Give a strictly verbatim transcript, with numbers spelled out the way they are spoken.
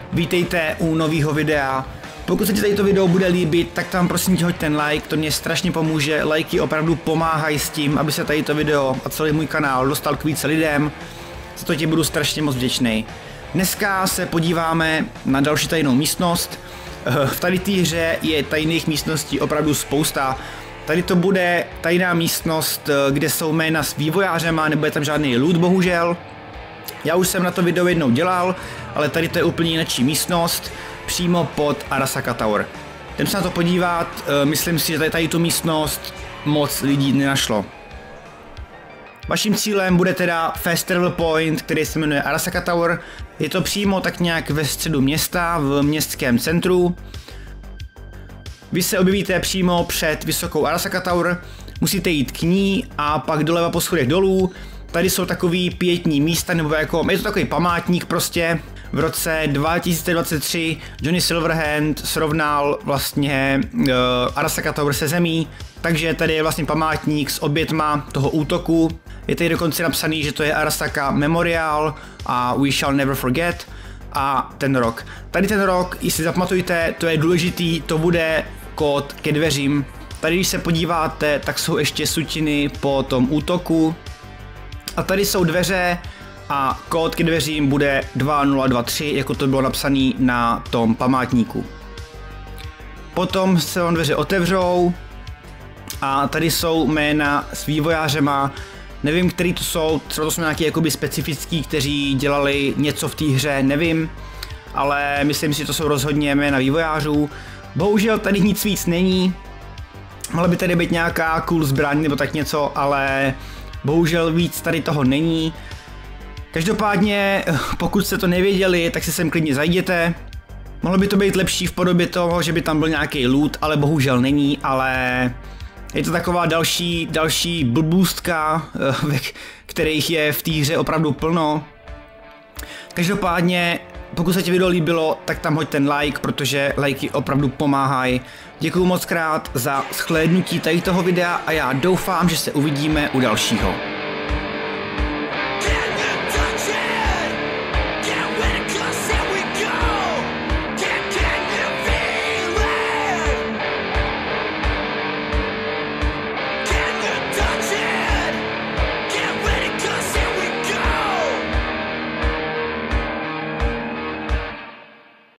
Vítejte u nového videa. Pokud se ti tady to video bude líbit, tak tam prosím tě hoď ten like, to mě strašně pomůže, lajky opravdu pomáhají s tím, aby se tady to video a celý můj kanál dostal k více lidem, za to ti budu strašně moc vděčný. Dneska se podíváme na další tajnou místnost. V tady té hře je tajných místností opravdu spousta. Tady to bude tajná místnost, kde jsou jména s vývojářema, nebude tam žádný loot bohužel. Já už jsem na to video jednou dělal, ale tady to je úplně jiná místnost, přímo pod Arasaka Tower. Jdem se na to podívat, myslím si, že tady, tady tu místnost moc lidí nenašlo. Vaším cílem bude teda Fast Travel Point, který se jmenuje Arasaka Tower. Je to přímo tak nějak ve středu města, v městském centru. Vy se objevíte přímo před vysokou Arasaka Tower, musíte jít k ní a pak doleva po schodech dolů. Tady jsou takový pietní místa, nebo jako, je to takový památník prostě. V roce dva tisíce dvacet tři Johnny Silverhand srovnal vlastně uh, Arasaka Tower se zemí, takže tady je vlastně památník s obětma toho útoku. Je tady dokonce napsaný, že to je Arasaka Memorial a We Shall Never Forget a ten rok. Tady ten rok, jestli zapamatujte, to je důležitý, to bude kód ke dveřím. Tady když se podíváte, tak jsou ještě sutiny po tom útoku. A tady jsou dveře a kód ke dveřím bude dva nula dva tři, jako to bylo napsané na tom památníku. Potom se vám dveře otevřou a tady jsou jména s vývojářema. Nevím, který to jsou, třeba to jsou nějaký jakoby specifický, kteří dělali něco v té hře, nevím. Ale myslím si, že to jsou rozhodně jména vývojářů. Bohužel tady nic víc není. Mohla by tady být nějaká cool zbraň nebo tak něco, ale bohužel víc tady toho není. Každopádně, pokud jste to nevěděli, tak si sem klidně zajděte. Mohlo by to být lepší v podobě toho, že by tam byl nějaký loot, ale bohužel není, ale je to taková další, další blbůstka, kterých je v té hře opravdu plno. Každopádně, pokud se ti video líbilo, tak tam hoď ten like, protože lajky opravdu pomáhají. Děkuju moc krát za shlédnutí tady toho videa a já doufám, že se uvidíme u dalšího.